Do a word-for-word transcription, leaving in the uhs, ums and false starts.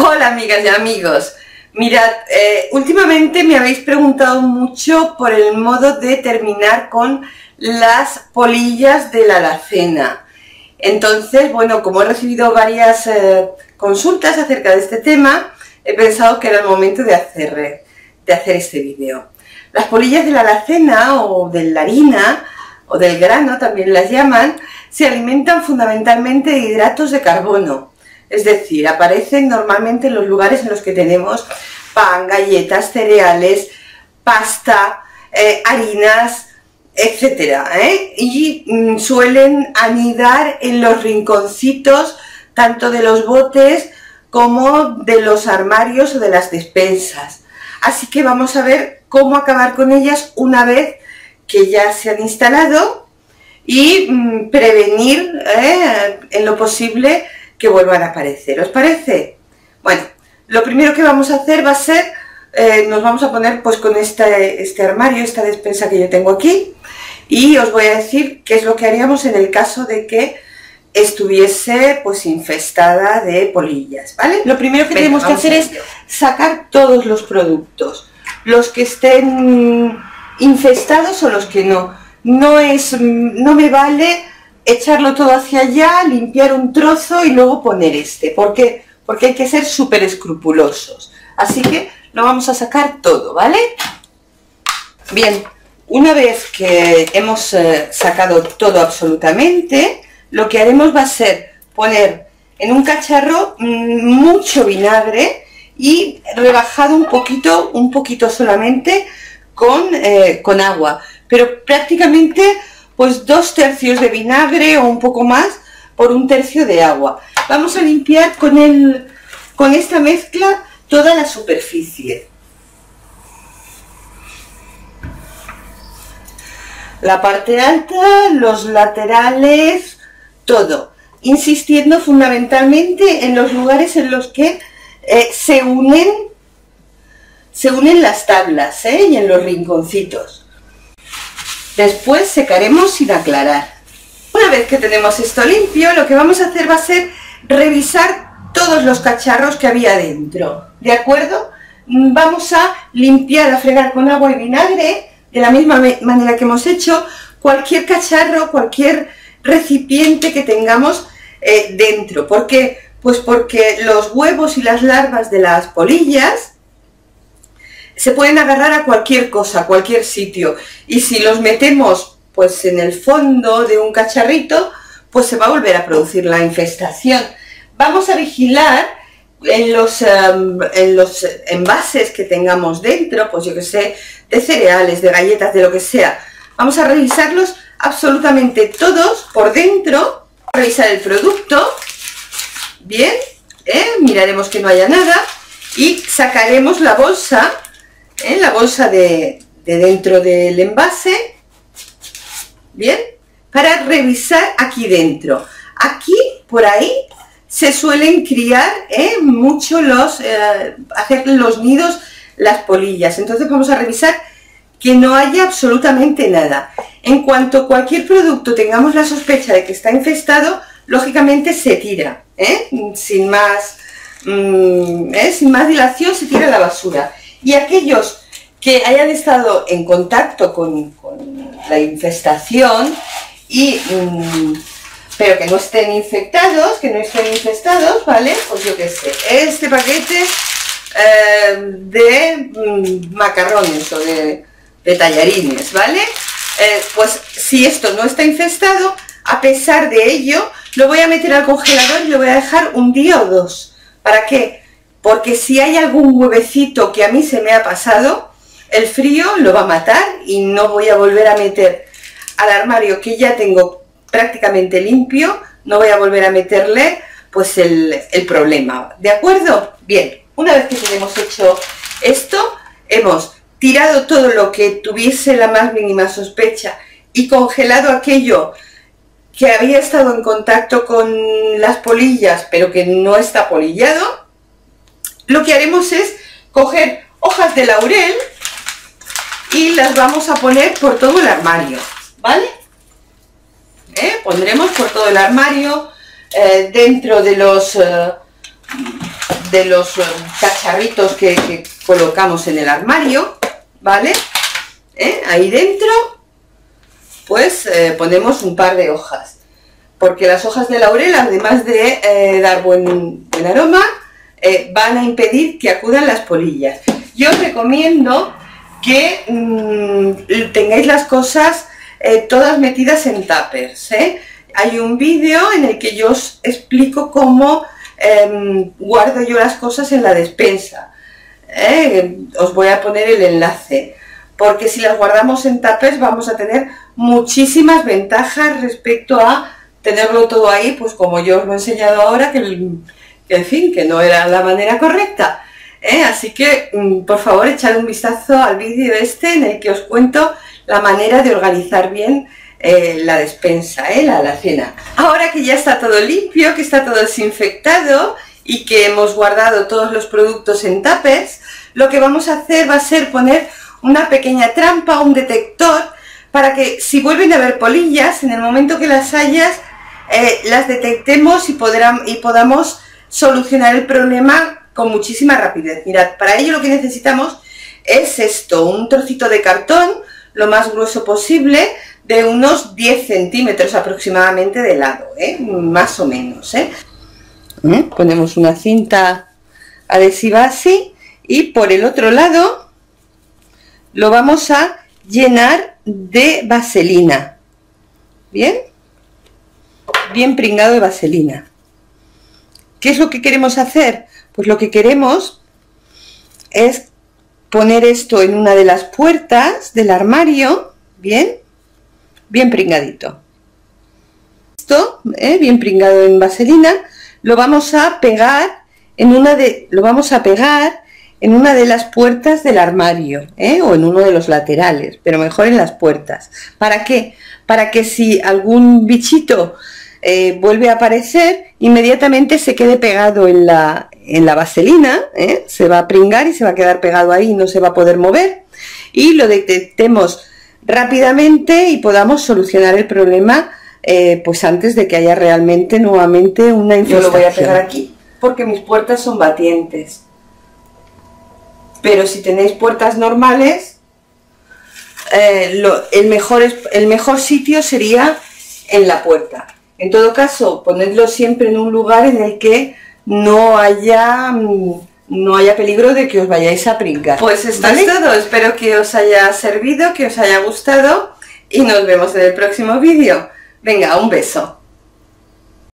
Hola amigas y amigos, mirad, eh, últimamente me habéis preguntado mucho por el modo de terminar con las polillas de la alacena. Entonces, bueno, como he recibido varias eh, consultas acerca de este tema, he pensado que era el momento de hacer, de hacer este vídeo. Las polillas de la alacena o de la harina o del grano, también las llaman, se alimentan fundamentalmente de hidratos de carbono. Es decir, aparecen normalmente en los lugares en los que tenemos pan, galletas, cereales, pasta, eh, harinas, etcétera, ¿eh? Y mm, suelen anidar en los rinconcitos tanto de los botes como de los armarios o de las despensas. Así que vamos a ver cómo acabar con ellas una vez que ya se han instalado y mm, prevenir eh, en lo posible que vuelvan a aparecer. ¿Os parece? Bueno, lo primero que vamos a hacer va a ser, eh, nos vamos a poner pues con este, este armario, esta despensa que yo tengo aquí, y os voy a decir qué es lo que haríamos en el caso de que estuviese pues infestada de polillas, ¿vale? Lo primero que Venga, tenemos que hacer es sacar todos los productos, los que estén infestados o los que no. No es, no me vale echarlo todo hacia allá, limpiar un trozo y luego poner este. ¿Por qué? Porque hay que ser súper escrupulosos. Así que lo vamos a sacar todo, ¿vale? Bien, una vez que hemos eh, sacado todo absolutamente, lo que haremos va a ser poner en un cacharro mmm, mucho vinagre y rebajado un poquito, un poquito solamente con, eh, con agua. Pero prácticamente pues dos tercios de vinagre o un poco más por un tercio de agua. Vamos a limpiar con, el, con esta mezcla toda la superficie. La parte alta, los laterales, todo. Insistiendo fundamentalmente en los lugares en los que eh, se unen, se unen las tablas, ¿eh? Y en los rinconcitos. Después secaremos sin aclarar. Una vez que tenemos esto limpio, lo que vamos a hacer va a ser revisar todos los cacharros que había dentro, ¿de acuerdo? Vamos a limpiar, a fregar con agua y vinagre, de la misma manera que hemos hecho, cualquier cacharro, cualquier recipiente que tengamos eh, dentro. ¿Por qué? Pues porque los huevos y las larvas de las polillas se pueden agarrar a cualquier cosa, a cualquier sitio, y si los metemos pues en el fondo de un cacharrito, pues se va a volver a producir la infestación. Vamos a vigilar en los, um, en los envases que tengamos dentro, pues yo que sé, de cereales, de galletas, de lo que sea. Vamos a revisarlos absolutamente todos por dentro, revisar el producto, bien, ¿eh? Miraremos que no haya nada y sacaremos la bolsa, ¿eh? La bolsa de, de dentro del envase, bien, para revisar aquí dentro. Aquí, por ahí, se suelen criar ¿eh? mucho los, eh, hacer los nidos las polillas. Entonces vamos a revisar que no haya absolutamente nada. En cuanto cualquier producto tengamos la sospecha de que está infestado, lógicamente se tira, ¿eh? sin más, mm, ¿eh? sin más dilación se tira a la basura. Y aquellos que hayan estado en contacto con, con la infestación, y, mmm, pero que no estén infectados, que no estén infestados, ¿vale? Pues yo qué sé, este paquete eh, de mmm, macarrones o de, de tallarines, ¿vale? Eh, pues si esto no está infestado, a pesar de ello, lo voy a meter al congelador y lo voy a dejar un día o dos. ¿Para qué? Porque si hay algún huevecito que a mí se me ha pasado, el frío lo va a matar y no voy a volver a meter al armario que ya tengo prácticamente limpio, no voy a volver a meterle pues el, el problema, ¿de acuerdo? Bien, una vez que tenemos hecho esto, hemos tirado todo lo que tuviese la más mínima sospecha y congelado aquello que había estado en contacto con las polillas pero que no está polillado. Lo que haremos es coger hojas de laurel y las vamos a poner por todo el armario, ¿vale? ¿Eh? Pondremos por todo el armario, eh, dentro de los, eh, de los cacharritos que, que colocamos en el armario, ¿vale? ¿Eh? Ahí dentro, pues eh, ponemos un par de hojas, porque las hojas de laurel, además de eh, dar buen, buen aroma, eh, van a impedir que acudan las polillas. Yo os recomiendo que mmm, tengáis las cosas eh, todas metidas en tuppers, ¿eh? Hay un vídeo en el que yo os explico cómo eh, guardo yo las cosas en la despensa. ¿eh? Os voy a poner el enlace, porque si las guardamos en tuppers vamos a tener muchísimas ventajas respecto a tenerlo todo ahí, pues como yo os lo he enseñado ahora, que, que en fin, que no era la manera correcta. ¿eh? Así que, por favor, echad un vistazo al vídeo este en el que os cuento la manera de organizar bien eh, la despensa, ¿eh? la alacena. Ahora que ya está todo limpio, que está todo desinfectado y que hemos guardado todos los productos en tuppers, lo que vamos a hacer va a ser poner una pequeña trampa, un detector, para que si vuelven a haber polillas, en el momento que las hayas, eh, las detectemos y, podrán, y podamos solucionar el problema con muchísima rapidez. Mirad, para ello lo que necesitamos es esto, un trocito de cartón, lo más grueso posible, de unos diez centímetros aproximadamente de lado, ¿eh? más o menos. ¿eh? ¿Eh? Ponemos una cinta adhesiva así y por el otro lado lo vamos a llenar de vaselina, bien, bien pringado de vaselina. ¿Qué es lo que queremos hacer? Pues lo que queremos es poner esto en una de las puertas del armario, bien, bien pringadito. Esto, ¿eh? bien pringado en vaselina, lo vamos a pegar en una de, lo vamos a pegar en una de las puertas del armario, ¿eh? o en uno de los laterales, pero mejor en las puertas. ¿Para qué? Para que si algún bichito eh, vuelve a aparecer, inmediatamente se quede pegado en la, en la vaselina, ¿eh? se va a pringar y se va a quedar pegado ahí y no se va a poder mover, y lo detectemos rápidamente y podamos solucionar el problema eh, pues antes de que haya realmente nuevamente una infestación. Yo lo voy a pegar aquí porque mis puertas son batientes, pero si tenéis puertas normales, eh, lo, el, mejor es, el mejor sitio sería en la puerta. En todo caso, ponedlo siempre en un lugar en el que no haya, no haya peligro de que os vayáis a pringar. Pues esto ¿vale? es todo, espero que os haya servido, que os haya gustado y nos vemos en el próximo vídeo. Venga, un beso.